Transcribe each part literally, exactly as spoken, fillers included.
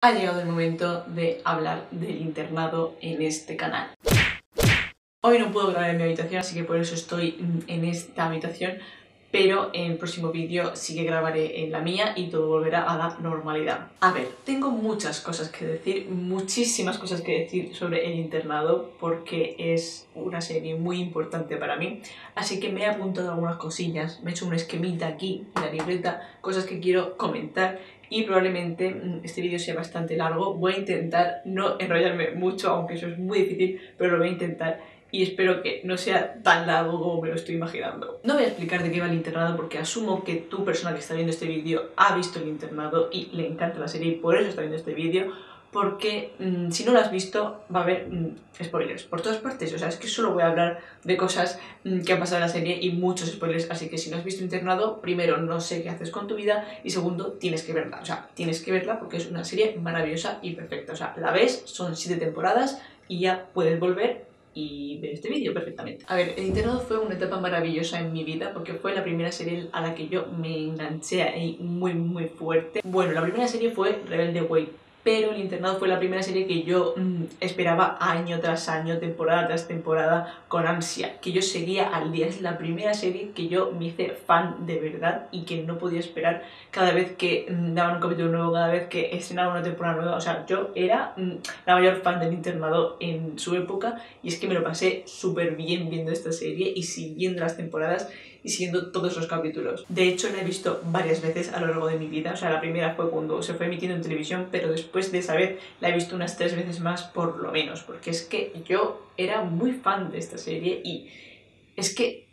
Ha llegado el momento de hablar del internado en este canal. Hoy no puedo grabar en mi habitación, así que por eso estoy en esta habitación, pero en el próximo vídeo sí que grabaré en la mía y todo volverá a la normalidad. A ver, tengo muchas cosas que decir, muchísimas cosas que decir sobre el internado, porque es una serie muy importante para mí, así que me he apuntado algunas cosillas, me he hecho un esquemita aquí en la libreta, cosas que quiero comentar. Y probablemente este vídeo sea bastante largo. Voy a intentar no enrollarme mucho, aunque eso es muy difícil, pero lo voy a intentar y espero que no sea tan largo como me lo estoy imaginando. No voy a explicar de qué va el internado porque asumo que tu persona que está viendo este vídeo ha visto el internado y le encanta la serie y por eso está viendo este vídeo, porque mmm, si no lo has visto va a haber mmm, spoilers por todas partes. O sea, es que solo voy a hablar de cosas mmm, que han pasado en la serie y muchos spoilers, así que si no has visto internado, primero no sé qué haces con tu vida y segundo tienes que verla. O sea, tienes que verla porque es una serie maravillosa y perfecta. O sea, la ves, son siete temporadas y ya puedes volver y ver este vídeo perfectamente. A ver, el internado fue una etapa maravillosa en mi vida porque fue la primera serie a la que yo me enganché ahí muy muy fuerte. Bueno, la primera serie fue Rebelde Way, pero el internado fue la primera serie que yo mmm, esperaba año tras año, temporada tras temporada, con ansia, que yo seguía al día. Es la primera serie que yo me hice fan de verdad y que no podía esperar cada vez que mmm, daban un capítulo nuevo, cada vez que estrenaban una temporada nueva. O sea, yo era mmm, la mayor fan del internado en su época y es que me lo pasé súper bien viendo esta serie y siguiendo las temporadas y siguiendo todos los capítulos. De hecho, la he visto varias veces a lo largo de mi vida. O sea, la primera fue cuando se fue emitiendo en televisión, pero después de esa vez la he visto unas tres veces más por lo menos, porque es que yo era muy fan de esta serie y es que...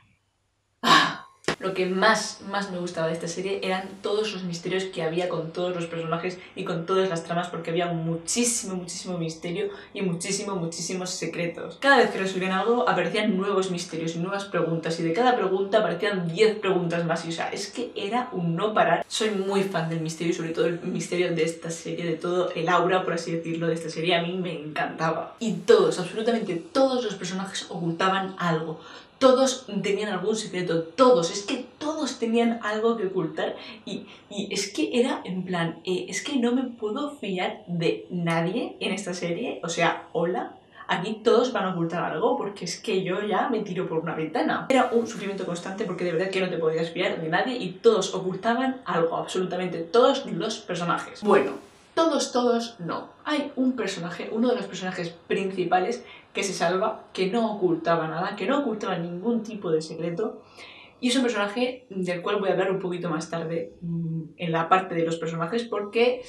¡ah! Lo que más, más me gustaba de esta serie eran todos los misterios que había con todos los personajes y con todas las tramas, porque había muchísimo, muchísimo misterio y muchísimo, muchísimos secretos. Cada vez que resolvían algo aparecían nuevos misterios y nuevas preguntas y de cada pregunta aparecían diez preguntas más y o sea, es que era un no parar. Soy muy fan del misterio y sobre todo el misterio de esta serie, de todo el aura, por así decirlo, de esta serie, a mí me encantaba. Y todos, absolutamente todos los personajes ocultaban algo. Todos tenían algún secreto, todos, es que todos tenían algo que ocultar y, y es que era en plan, eh, es que no me puedo fiar de nadie en esta serie, o sea, hola, aquí todos van a ocultar algo porque es que yo ya me tiro por una ventana. Era un sufrimiento constante porque de verdad que no te podías fiar de nadie y todos ocultaban algo, absolutamente todos los personajes. Bueno, todos, todos no. Hay un personaje, uno de los personajes principales que se salva, que no ocultaba nada, que no ocultaba ningún tipo de secreto. Y es un personaje del cual voy a hablar un poquito más tarde en la parte de los personajes porque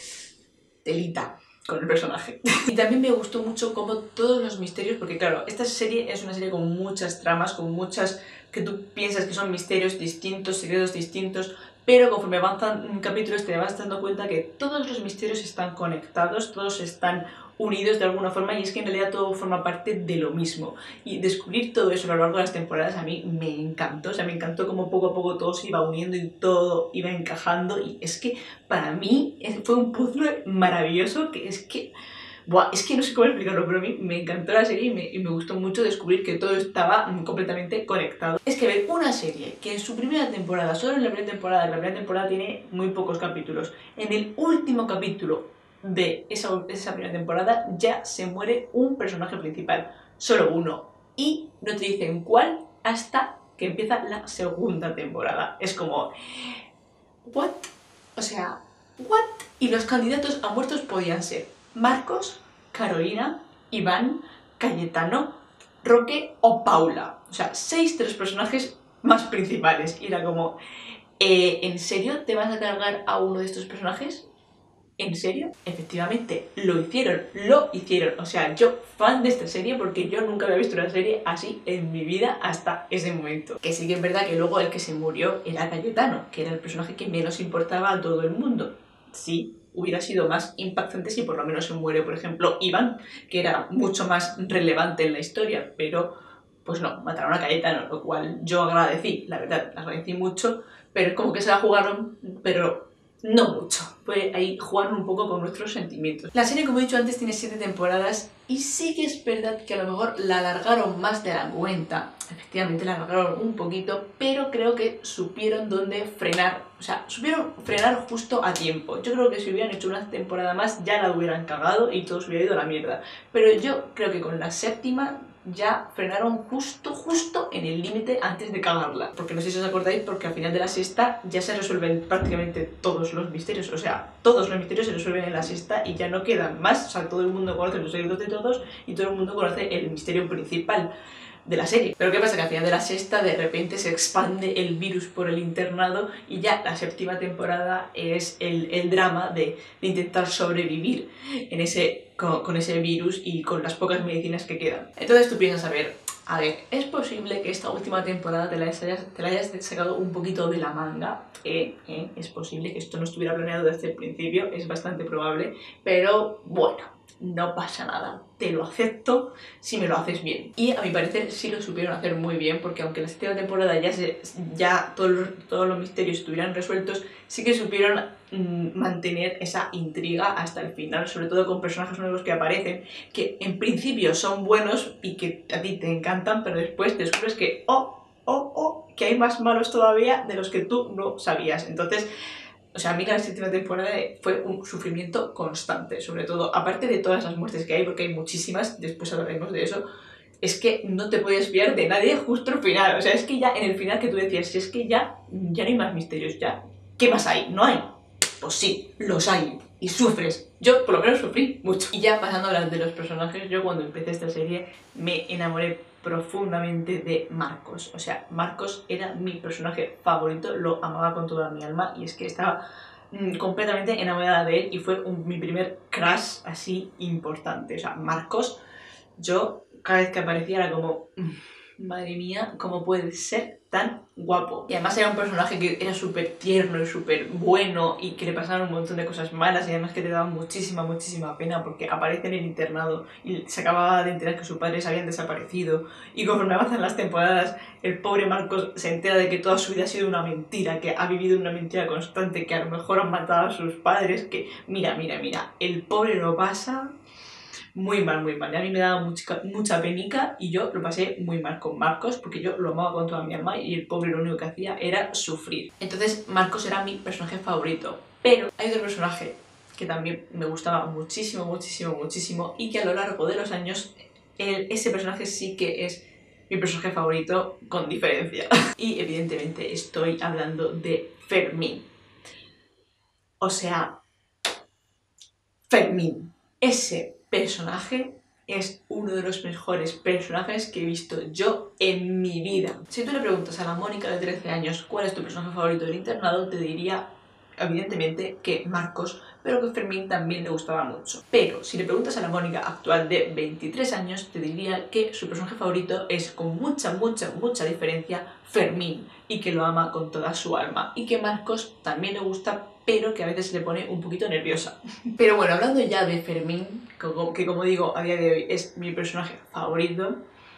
telita con el personaje. Y también me gustó mucho como todos los misterios, porque claro, esta serie es una serie con muchas tramas, con muchas que tú piensas que son misterios distintos, secretos distintos, pero conforme avanzan capítulos te vas dando cuenta que todos los misterios están conectados, todos están unidos de alguna forma y es que en realidad todo forma parte de lo mismo. Y descubrir todo eso a lo largo de las temporadas a mí me encantó, o sea, me encantó como poco a poco todo se iba uniendo y todo iba encajando y es que para mí fue un puzzle maravilloso que es que... Buah, es que no sé cómo explicarlo, pero a mí me encantó la serie y me, y me gustó mucho descubrir que todo estaba completamente conectado. Es que ver una serie que en su primera temporada, solo en la primera temporada, la primera temporada tiene muy pocos capítulos, en el último capítulo de esa, esa primera temporada ya se muere un personaje principal, solo uno, y no te dicen cuál hasta que empieza la segunda temporada. Es como... ¿what? O sea... ¿what? Y los candidatos a muertos podían ser Marcos, Carolina, Iván, Cayetano, Roque o Paula. O sea, seis de los personajes más principales. Y era como, eh, ¿en serio te vas a cargar a uno de estos personajes? ¿En serio? Efectivamente, lo hicieron, lo hicieron. O sea, yo fan de esta serie porque yo nunca había visto una serie así en mi vida hasta ese momento. Que sí que es verdad que luego el que se murió era Cayetano, que era el personaje que menos importaba a todo el mundo. Sí, hubiera sido más impactante si por lo menos se muere, por ejemplo, Iván, que era mucho más relevante en la historia, pero pues no, mataron a Cayetano, lo cual yo agradecí, la verdad, agradecí mucho, pero es como que se la jugaron, pero no mucho. fue ahí jugaron un poco con nuestros sentimientos. La serie, como he dicho antes, tiene siete temporadas y sí que es verdad que a lo mejor la alargaron más de la cuenta. Efectivamente la alargaron un poquito, pero creo que supieron dónde frenar, o sea, supieron frenar justo a tiempo. Yo creo que si hubieran hecho una temporada más ya la hubieran cagado y todo se hubiera ido a la mierda. Pero yo creo que con la séptima ya frenaron justo, justo en el límite antes de cagarla. Porque no sé si os acordáis, porque al final de la sexta ya se resuelven prácticamente todos los misterios. O sea, todos los misterios se resuelven en la sexta y ya no quedan más. O sea, todo el mundo conoce los secretos de todos y todo el mundo conoce el misterio principal de la serie. Pero ¿qué pasa? Que al final de la sexta de repente se expande el virus por el internado y ya la séptima temporada es el, el drama de, de intentar sobrevivir en ese, con, con ese virus y con las pocas medicinas que quedan. Entonces tú piensas, a ver, a ver, es posible que esta última temporada te la hayas, te la hayas sacado un poquito de la manga, eh, eh, es posible que esto no estuviera planeado desde el principio, es bastante probable, pero bueno, no pasa nada, te lo acepto si me lo haces bien. Y a mi parecer sí lo supieron hacer muy bien, porque aunque la séptima temporada ya, se, ya todos, todos los misterios estuvieran resueltos, sí que supieron mmm, mantener esa intriga hasta el final, sobre todo con personajes nuevos que aparecen, que en principio son buenos y que a ti te encantan, pero después descubres que, oh, oh, oh, que hay más malos todavía de los que tú no sabías. Entonces, o sea, a mí la séptima temporada fue un sufrimiento constante, sobre todo, aparte de todas las muertes que hay, porque hay muchísimas, después hablaremos de eso, es que no te puedes fiar de nadie justo al final. O sea, es que ya en el final que tú decías, si es que ya, ya no hay más misterios, ya, ¿qué más hay? ¿No hay? Pues sí, los hay, y sufres. Yo por lo menos sufrí mucho. Y ya pasando a hablar de los personajes, yo cuando empecé esta serie me enamoré profundamente de Marcos. O sea, Marcos era mi personaje favorito, lo amaba con toda mi alma y es que estaba mmm, completamente enamorada de él y fue un, mi primer crush así importante. O sea, Marcos, yo cada vez que aparecía era como, madre mía, ¿cómo puede ser tan guapo? Y además era un personaje que era súper tierno y súper bueno y que le pasaban un montón de cosas malas y además que te daban muchísima, muchísima pena porque aparece en el internado y se acababa de enterar que sus padres habían desaparecido y conforme avanzan las temporadas el pobre Marcos se entera de que toda su vida ha sido una mentira, que ha vivido una mentira constante, que a lo mejor han matado a sus padres, que mira, mira, mira, el pobre lo pasa muy mal, muy mal. A mí me daba mucha, mucha penica y yo lo pasé muy mal con Marcos porque yo lo amaba con toda mi alma y el pobre lo único que hacía era sufrir. Entonces Marcos era mi personaje favorito. Pero hay otro personaje que también me gustaba muchísimo, muchísimo, muchísimo y que a lo largo de los años el, ese personaje sí que es mi personaje favorito con diferencia. Y evidentemente estoy hablando de Fermín. O sea, Fermín. Ese personaje es uno de los mejores personajes que he visto yo en mi vida. Si tú le preguntas a la Mónica de trece años cuál es tu personaje favorito del internado, te diría evidentemente que Marcos, pero que Fermín también le gustaba mucho. Pero si le preguntas a la Mónica actual de veintitrés años, te diría que su personaje favorito es con mucha, mucha, mucha diferencia Fermín y que lo ama con toda su alma y que Marcos también le gusta, pero que a veces le pone un poquito nerviosa. Pero bueno, hablando ya de Fermín, que como digo a día de hoy es mi personaje favorito,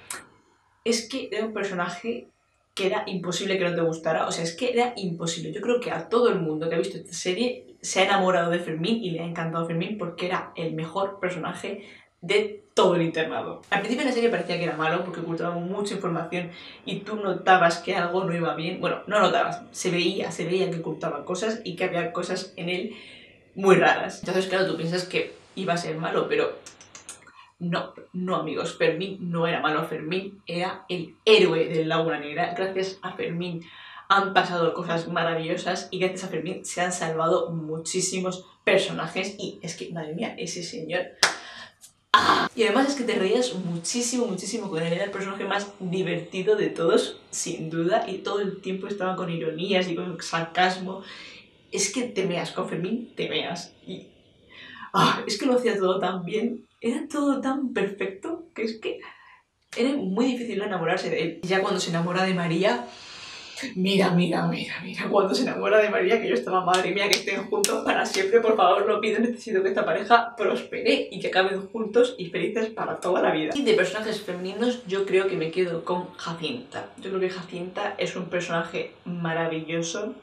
es que era un personaje que era imposible que no te gustara, o sea, es que era imposible. Yo creo que a todo el mundo que ha visto esta serie se ha enamorado de Fermín y le ha encantado Fermín porque era el mejor personaje de todo el internado. Al principio de la serie parecía que era malo porque ocultaba mucha información y tú notabas que algo no iba bien. Bueno, no notabas, se veía, se veía que ocultaba cosas y que había cosas en él muy raras. Entonces, claro, tú piensas que iba a ser malo, pero no, no amigos, Fermín no era malo, Fermín era el héroe del Laguna Negra. Gracias a Fermín han pasado cosas maravillosas y gracias a Fermín se han salvado muchísimos personajes y es que, madre mía, ese señor... ¡Ah! Y además es que te reías muchísimo, muchísimo con él, era el personaje más divertido de todos, sin duda, y todo el tiempo estaba con ironías y con sarcasmo. Es que te meas, con Fermín te meas. Y... ¡ah! Es que lo hacía todo tan bien, era todo tan perfecto, que es que era muy difícil enamorarse de él. Y ya cuando se enamora de María... Mira, mira, mira, mira, cuando se enamora de María, que yo estaba, madre mía, que estén juntos para siempre, por favor, lo pido, necesito que esta pareja prospere y que acaben juntos y felices para toda la vida. Y de personajes femeninos, yo creo que me quedo con Jacinta. Yo creo que Jacinta es un personaje maravilloso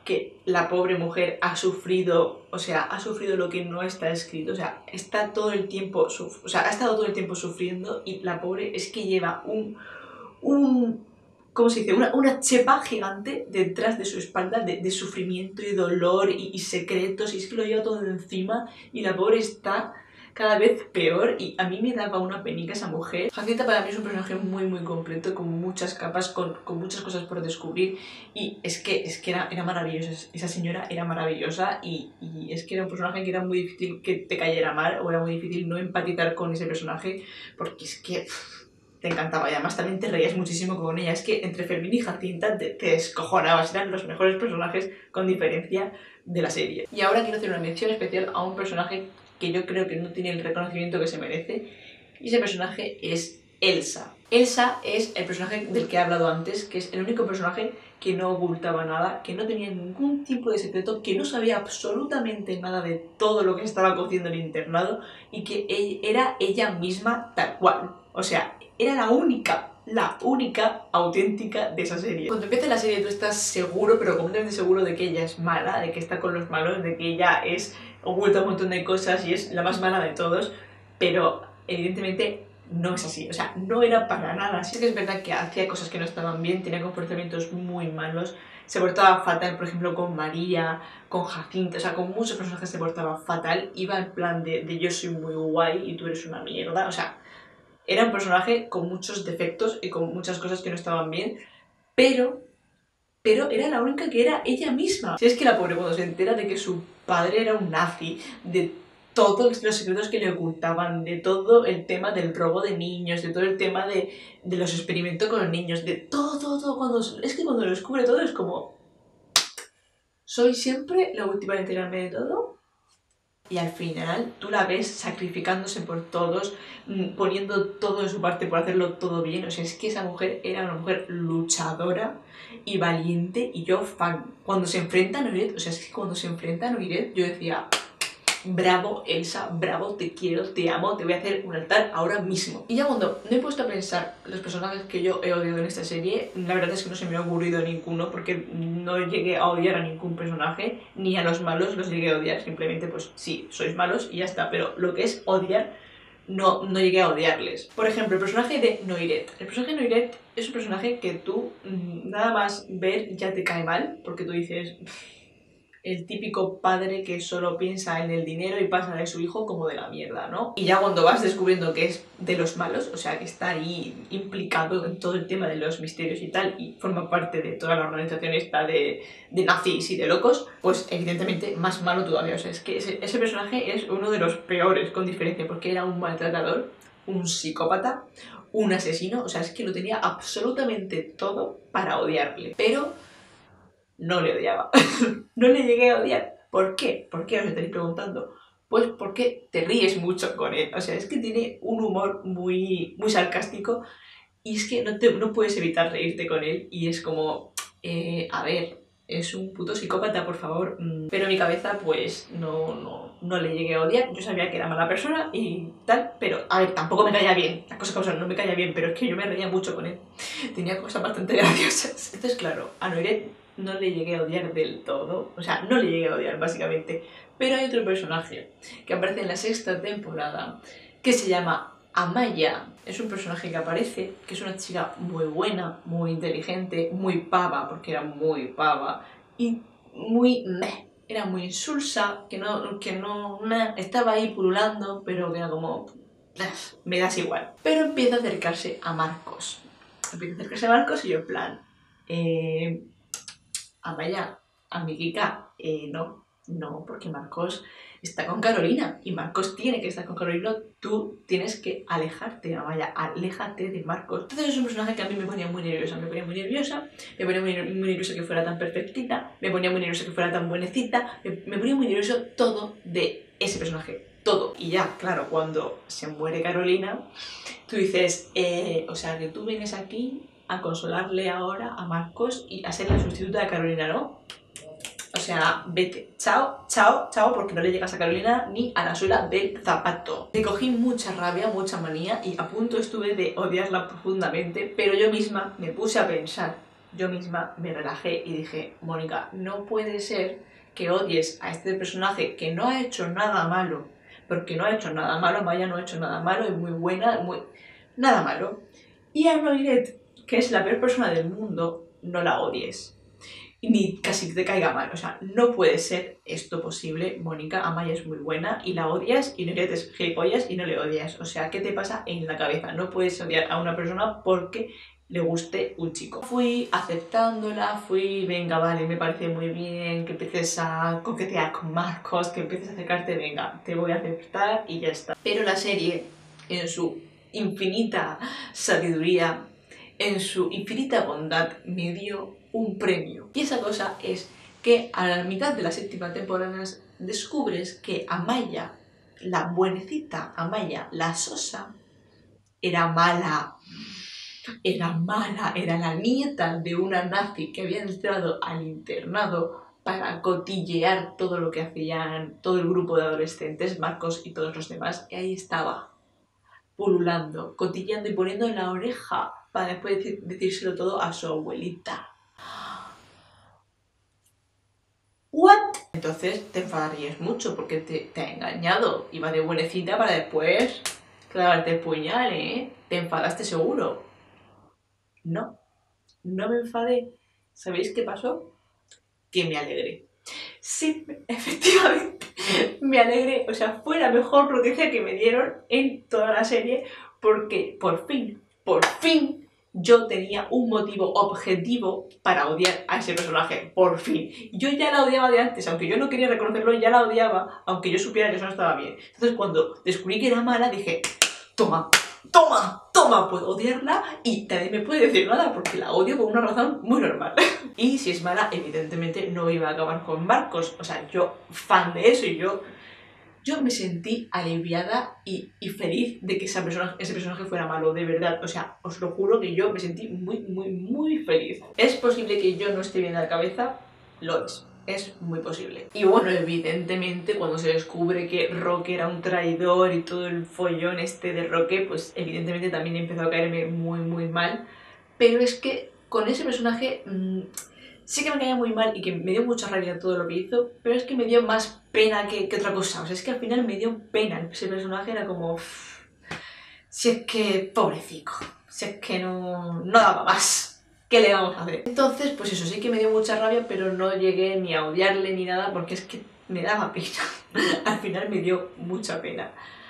que la pobre mujer ha sufrido, o sea, ha sufrido lo que no está escrito, o sea, está todo el tiempo, o sea, ha estado todo el tiempo sufriendo y la pobre es que lleva un, un ¿cómo se dice? Una, una chepa gigante detrás de su espalda de, de sufrimiento y dolor y, y secretos, y es que lo lleva todo encima y la pobre está cada vez peor y a mí me daba una penica esa mujer. Jacinta para mí es un personaje muy muy completo, con muchas capas, con, con muchas cosas por descubrir y es que, es que era, era maravillosa, esa señora era maravillosa y, y es que era un personaje que era muy difícil que te cayera mal o era muy difícil no empatizar con ese personaje porque es que uff, te encantaba y además también te reías muchísimo con ella. Es que entre Fermín y Jacinta te, te descojonabas, eran los mejores personajes con diferencia de la serie. Y ahora quiero hacer una mención especial a un personaje que yo creo que no tiene el reconocimiento que se merece y ese personaje es Elsa. Elsa es el personaje del que he hablado antes, que es el único personaje que no ocultaba nada, que no tenía ningún tipo de secreto, que no sabía absolutamente nada de todo lo que se estaba cociendo en el internado y que era ella misma tal cual. O sea, era la única, la única auténtica de esa serie. Cuando empieza la serie tú estás seguro, pero completamente seguro de que ella es mala, de que está con los malos, de que ella es oculta un montón de cosas y es la más mala de todos, pero evidentemente no es así, o sea, no era para nada así. Es que es verdad que hacía cosas que no estaban bien, tenía comportamientos muy malos, se portaba fatal, por ejemplo, con María, con Jacinta, o sea, con muchos personajes se portaba fatal, iba en plan de, de yo soy muy guay y tú eres una mierda, o sea, era un personaje con muchos defectos y con muchas cosas que no estaban bien, pero, pero era la única que era ella misma. Si es que la pobre cuando se entera de que su padre era un nazi, de todos los secretos que le ocultaban, de todo el tema del robo de niños, de todo el tema de, de los experimentos con los niños, de todo, todo, todo, cuando, es que cuando lo descubre todo es como... Soy siempre la última en enterarme de todo. Y al final tú la ves sacrificándose por todos, poniendo todo de su parte por hacerlo todo bien. O sea, es que esa mujer era una mujer luchadora y valiente y yo fan. Cuando se enfrenta a Noiret, o sea, es que cuando se enfrenta a Noiret yo decía... Bravo, Elsa, bravo, te quiero, te amo, te voy a hacer un altar ahora mismo. Y ya cuando me he puesto a pensar los personajes que yo he odiado en esta serie, la verdad es que no se me ha ocurrido ninguno porque no llegué a odiar a ningún personaje, ni a los malos los llegué a odiar, simplemente pues sí, sois malos y ya está, pero lo que es odiar, no, no llegué a odiarles. Por ejemplo, el personaje de Noiret. El personaje de Noiret es un personaje que tú nada más ver ya te cae mal, porque tú dices... el típico padre que solo piensa en el dinero y pasa de su hijo como de la mierda, ¿no? Y ya cuando vas descubriendo que es de los malos, o sea, que está ahí implicado en todo el tema de los misterios y tal, y forma parte de toda la organización esta de, de nazis y de locos, pues evidentemente más malo todavía. O sea, es que ese, ese personaje es uno de los peores, con diferencia, porque era un maltratador, un psicópata, un asesino, o sea, es que lo tenía absolutamente todo para odiarle. Pero... no le odiaba. No le llegué a odiar. ¿Por qué? ¿Por qué os estaréis preguntando? Pues porque te ríes mucho con él. O sea, es que tiene un humor muy, muy sarcástico y es que no, te, no puedes evitar reírte con él y es como, eh, a ver, es un puto psicópata, por favor. Pero en mi cabeza, pues, no, no, no le llegué a odiar. Yo sabía que era mala persona y tal, pero, a ver, tampoco me caía bien. Las cosas como no me caía bien, pero es que yo me reía mucho con él. Tenía cosas bastante graciosas. Entonces, claro, a Noiret no le llegué a odiar del todo, o sea, no le llegué a odiar básicamente, pero hay otro personaje que aparece en la sexta temporada que se llama Amaya. Es un personaje que aparece, que es una chica muy buena, muy inteligente, muy pava, porque era muy pava, y muy meh, era muy insulsa, que no, que no, meh, estaba ahí pululando, pero que era como, me das igual. Pero empieza a acercarse a Marcos, empieza a acercarse a Marcos y yo en plan, eh... Amaya, amiguica, eh, no, no, porque Marcos está con Carolina y Marcos tiene que estar con Carolina, tú tienes que alejarte, Amaya, aléjate de Marcos. Entonces es un personaje que a mí me ponía muy nerviosa, me ponía muy nerviosa, me ponía muy, muy nerviosa que fuera tan perfectita, me ponía muy nerviosa que fuera tan buenecita, me, me ponía muy nervioso todo de ese personaje, todo. Y ya, claro, cuando se muere Carolina, tú dices, eh, o sea, que tú vienes aquí a consolarle ahora a Marcos y a ser la sustituta de Carolina, ¿no? O sea, vete. Chao, chao, chao, porque no le llegas a Carolina ni a la suela del zapato. Le cogí mucha rabia, mucha manía y a punto estuve de odiarla profundamente, pero yo misma me puse a pensar, yo misma me relajé y dije, Mónica, no puede ser que odies a este personaje que no ha hecho nada malo, porque no ha hecho nada malo, Maya no ha hecho nada malo, es muy buena, muy... nada malo. Y a Noirette, que es la peor persona del mundo, no la odies. Ni casi te caiga mal, o sea, no puede ser esto posible. Mónica, Amaya es muy buena y la odias, y Noirette es gilipollas y no le odias. O sea, ¿qué te pasa en la cabeza? No puedes odiar a una persona porque le guste un chico. Fui aceptándola, fui, venga, vale, me parece muy bien que empieces a coquetear con Marcos, que empieces a acercarte, venga, te voy a aceptar y ya está. Pero la serie, en su infinita sabiduría, en su infinita bondad, me dio un premio. Y esa cosa es que a la mitad de la séptima temporada descubres que Amaya, la buenecita Amaya, la sosa, era mala. Era mala, era la nieta de una nazi que había entrado al internado para cotillear todo lo que hacían todo el grupo de adolescentes, Marcos y todos los demás, y ahí estaba, pululando, cotilleando y poniendo en la oreja para después decir, decírselo todo a su abuelita. ¿What? Entonces te enfadarías mucho porque te, te ha engañado. Iba de buenecita para después clavarte el puñal, ¿eh? Te enfadaste seguro. No, no me enfadé. ¿Sabéis qué pasó? Que me alegré. Sí, efectivamente, me alegré. O sea, fue la mejor noticia que me dieron en toda la serie porque por fin, por fin, yo tenía un motivo objetivo para odiar a ese personaje. Por fin. Yo ya la odiaba de antes, aunque yo no quería reconocerlo, ya la odiaba, aunque yo supiera que eso no estaba bien. Entonces cuando descubrí que era mala, dije, toma, toma, toma, puedo odiarla y nadie me puede decir nada porque la odio por una razón muy normal. Y si es mala, evidentemente no iba a acabar con Marcos. O sea, yo fan de eso y yo, yo me sentí aliviada y, y feliz de que esa persona, ese personaje fuera malo, de verdad. O sea, os lo juro que yo me sentí muy, muy, muy feliz. ¿Es posible que yo no esté bien de la cabeza? Lo es. Es muy posible. Y bueno, evidentemente, cuando se descubre que Roque era un traidor y todo el follón este de Roque, pues evidentemente también empezó a caerme muy, muy mal. Pero es que con ese personaje mmm, sí que me caía muy mal y que me dio mucha rabia todo lo que hizo, pero es que me dio más pena que, que otra cosa. O sea, es que al final me dio pena. Ese personaje era como... Uff, si es que pobrecito, si es que no, no daba más. ¿Qué le vamos a hacer? Entonces, pues eso, sí que me dio mucha rabia, pero no llegué ni a odiarle ni nada porque es que me daba pena. Al final me dio mucha pena.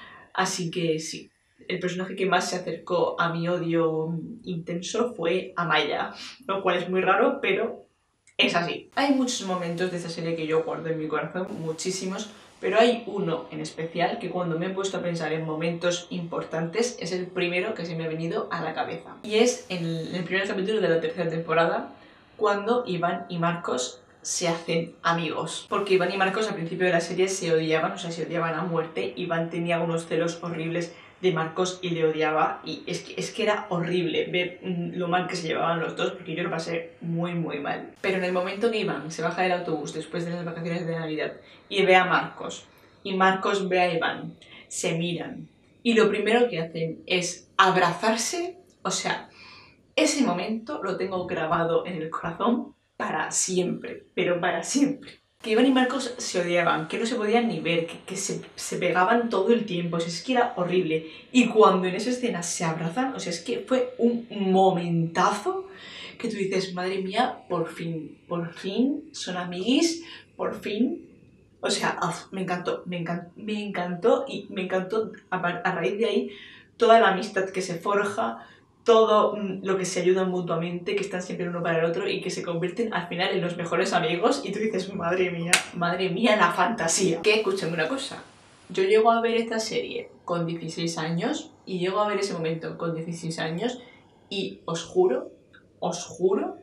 Así que sí, el personaje que más se acercó a mi odio intenso fue Amaya, lo cual es muy raro, pero es así. Hay muchos momentos de esta serie que yo guardo en mi corazón, muchísimos, pero hay uno en especial que cuando me he puesto a pensar en momentos importantes es el primero que se me ha venido a la cabeza. Y es en el primer capítulo de la tercera temporada, cuando Iván y Marcos se hacen amigos. Porque Iván y Marcos al principio de la serie se odiaban, o sea, se odiaban a muerte. Iván tenía unos celos horribles de Marcos y le odiaba, y es que, es que era horrible ver mmm, lo mal que se llevaban los dos, porque yo lo pasé muy muy mal. Pero en el momento que Iván se baja del autobús después de las vacaciones de Navidad y ve a Marcos, y Marcos ve a Iván, se miran, y lo primero que hacen es abrazarse, o sea, ese momento lo tengo grabado en el corazón para siempre, pero para siempre. Que Iván y Marcos se odiaban, que no se podían ni ver, que, que se, se pegaban todo el tiempo, o sea, es que era horrible. Y cuando en esa escena se abrazan, o sea, es que fue un momentazo que tú dices, madre mía, por fin, por fin son amiguis, por fin. O sea, uf, me encantó, me encantó, me encantó y me encantó a, a raíz de ahí toda la amistad que se forja, todo lo que se ayudan mutuamente, que están siempre uno para el otro y que se convierten al final en los mejores amigos y tú dices, madre mía, madre mía, la fantasía. Que escúchame una cosa, yo llego a ver esta serie con dieciséis años y llego a ver ese momento con dieciséis años y os juro, os juro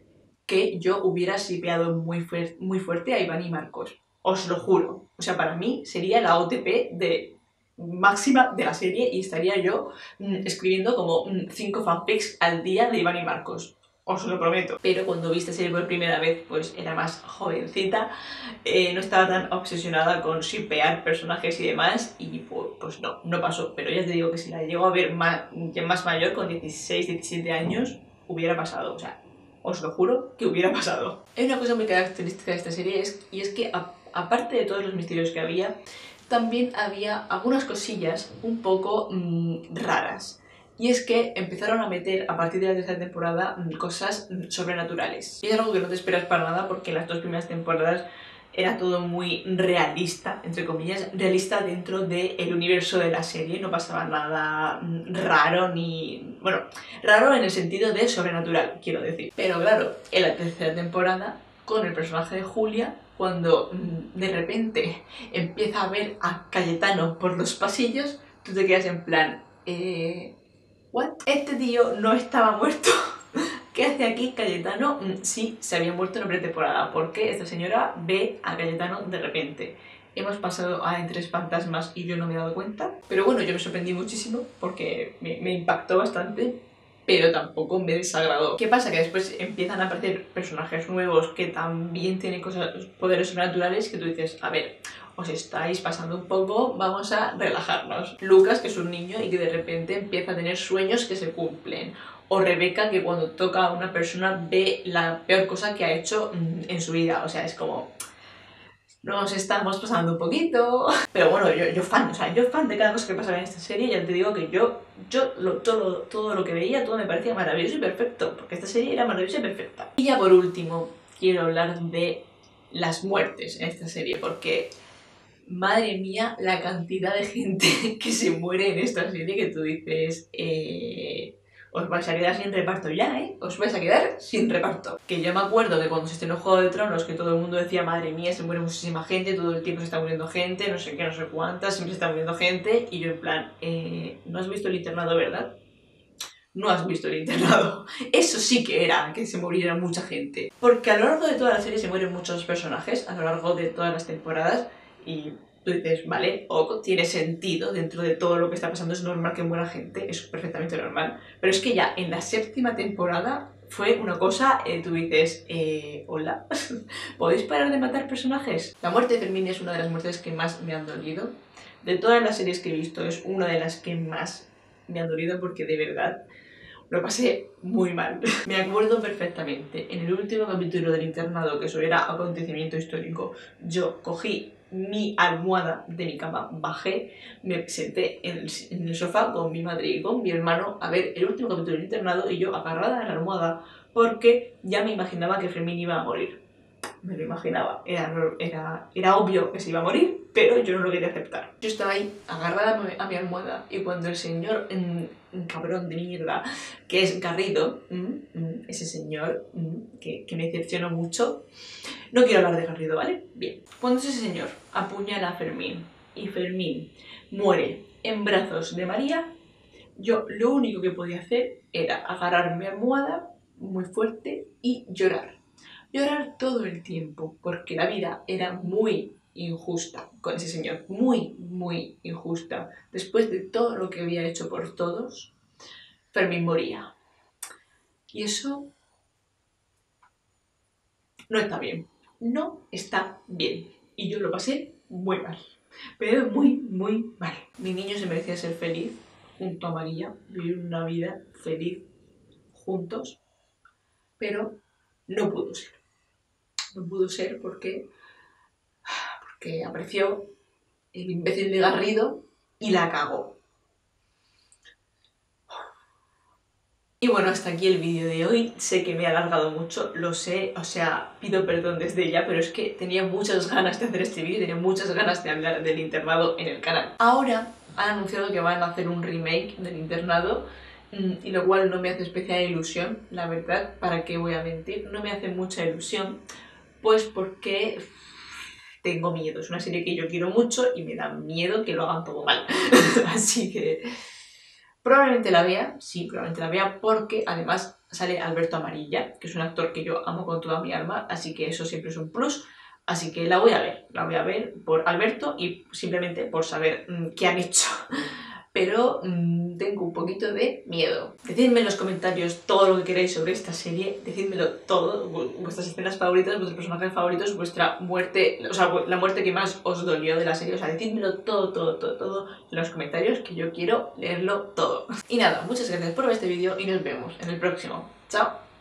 que yo hubiera shipeado muy, fuer muy fuerte a Iván y Marcos. Os lo juro. O sea, para mí sería la O T P de máxima de la serie y estaría yo mmm, escribiendo como cinco fanfics al día de Iván y Marcos. Os lo prometo. Pero cuando vi esta serie por primera vez, pues era más jovencita, eh, no estaba tan obsesionada con shipear personajes y demás, y pues, pues no, no pasó. Pero ya te digo que si la llego a ver más, ya más mayor, con dieciséis, diecisiete años, hubiera pasado. O sea, os lo juro, que hubiera pasado. Hay una cosa muy característica de esta serie es, y es que a, aparte de todos los misterios que había, también había algunas cosillas un poco mmm, raras. Y es que empezaron a meter, a partir de la tercera temporada, cosas sobrenaturales. Y es algo que no te esperas para nada porque en las dos primeras temporadas era todo muy realista, entre comillas, realista dentro del universo de la serie. No pasaba nada raro ni... bueno, raro en el sentido de sobrenatural, quiero decir. Pero claro, en la tercera temporada, con el personaje de Julia, cuando de repente empieza a ver a Cayetano por los pasillos, tú te quedas en plan... Eh... ¿What? Este tío no estaba muerto. ¿Qué hace aquí Cayetano? Sí, se había muerto en la pretemporada, porque esta señora ve a Cayetano de repente. Hemos pasado a Entre Fantasmas y yo no me he dado cuenta. Pero bueno, yo me sorprendí muchísimo porque me, me impactó bastante, pero tampoco me desagradó. ¿Qué pasa? Que después empiezan a aparecer personajes nuevos que también tienen cosas, poderes sobrenaturales que tú dices, a ver, os estáis pasando un poco, vamos a relajarnos. Lucas, que es un niño y que de repente empieza a tener sueños que se cumplen. O Rebeca, que cuando toca a una persona ve la peor cosa que ha hecho en su vida. O sea, es como... nos estamos pasando un poquito... Pero bueno, yo, yo fan, o sea, yo fan de cada cosa que pasaba en esta serie. Ya te digo que yo, yo lo, todo, todo lo que veía, todo me parecía maravilloso y perfecto. Porque esta serie era maravillosa y perfecta. Y ya por último, quiero hablar de las muertes en esta serie. Porque... madre mía, la cantidad de gente que se muere en esta serie que tú dices... Eh... os vais a quedar sin reparto ya, ¿eh? Os vais a quedar sin reparto. Que yo me acuerdo que cuando se estrenó Juego de Tronos, que todo el mundo decía, madre mía, se muere muchísima gente, todo el tiempo se está muriendo gente, no sé qué, no sé cuántas, siempre se está muriendo gente, y yo en plan, eh, ¿no has visto El Internado, verdad? No has visto El Internado. Eso sí que era que se muriera mucha gente. Porque a lo largo de toda la serie se mueren muchos personajes, a lo largo de todas las temporadas, y... tú dices, vale, o tiene sentido dentro de todo lo que está pasando, es normal que muera gente, es perfectamente normal. Pero es que ya en la séptima temporada fue una cosa, eh, tú dices, eh, hola, ¿podéis parar de matar personajes? La muerte de Fermín es una de las muertes que más me han dolido. De todas las series que he visto es una de las que más me han dolido porque de verdad lo pasé muy mal. Me acuerdo perfectamente, en el último capítulo del Internado, que eso era acontecimiento histórico, yo cogí mi almohada de mi cama, bajé, me senté en el, en el sofá con mi madre y con mi hermano a ver el último capítulo del Internado y yo agarrada en la almohada porque ya me imaginaba que Fermín iba a morir. Me lo imaginaba, era, era, era obvio que se iba a morir, pero yo no lo quería aceptar. Yo estaba ahí agarrada a mi, a mi almohada y cuando el señor, un cabrón de mierda, que es Garrido, mm, mm, ese señor mm, que, que me decepcionó mucho, no quiero hablar de Garrido, ¿vale? Bien, cuando ese señor apuñala a Fermín y Fermín muere en brazos de María, yo lo único que podía hacer era agarrar mi almohada muy fuerte y llorar. Llorar todo el tiempo, porque la vida era muy injusta con ese señor, muy, muy injusta. Después de todo lo que había hecho por todos, Fermín moría. Y eso no está bien, no está bien. Y yo lo pasé muy mal, pero muy, muy mal. Mi niño se merecía ser feliz junto a María, vivir una vida feliz juntos, pero no pudo ser. No pudo ser porque, porque apareció el imbécil de Garrido y la cagó. Y bueno, hasta aquí el vídeo de hoy. Sé que me he alargado mucho, lo sé, o sea, pido perdón desde ya, pero es que tenía muchas ganas de hacer este vídeo, tenía muchas ganas de hablar del Internado en el canal. Ahora han anunciado que van a hacer un remake del Internado, y lo cual no me hace especial ilusión, la verdad, ¿para qué voy a mentir? No me hace mucha ilusión, pues porque tengo miedo. Es una serie que yo quiero mucho y me da miedo que lo hagan todo mal. Así que probablemente la vea, sí, probablemente la vea, porque además sale Alberto Amarilla, que es un actor que yo amo con toda mi alma, así que eso siempre es un plus. Así que la voy a ver, la voy a ver por Alberto y simplemente por saber mmm, qué han hecho. Pero mmm, tengo un poquito de miedo. Decidme en los comentarios todo lo que queráis sobre esta serie, decídmelo todo, vuestras escenas favoritas, vuestros personajes favoritos, vuestra muerte, o sea, la muerte que más os dolió de la serie, o sea, decídmelo todo, todo, todo, todo en los comentarios, que yo quiero leerlo todo. Y nada, muchas gracias por ver este vídeo y nos vemos en el próximo. ¡Chao!